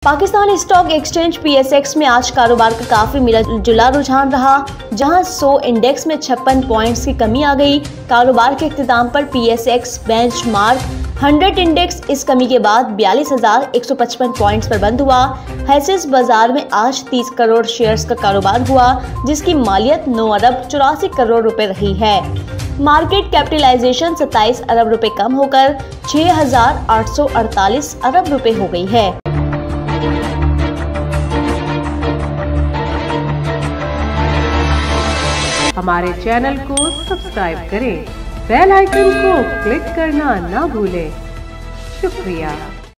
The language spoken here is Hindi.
पाकिस्तान स्टॉक एक्सचेंज PSX में आज कारोबार का काफी मिला जुला रुझान रहा, जहां 100 इंडेक्स में 56 पॉइंट्स की कमी आ गई। कारोबार के इख्तिताम पर PSX बेंचमार्क 100 इंडेक्स इस कमी के बाद 42,155 पॉइंट्स पर बंद हुआ। हैसिस बाजार में आज 30 करोड़ शेयर्स का कारोबार हुआ, जिसकी मालियत 9 अरब 84 करोड़ रुपए रही है। मार्केट कैपिटलाइजेशन 27 अरब रुपए कम होकर 6,848 अरब रुपए हो गई है। हमारे चैनल को सब्सक्राइब करें, बेल आइकन को क्लिक करना ना भूलें। शुक्रिया।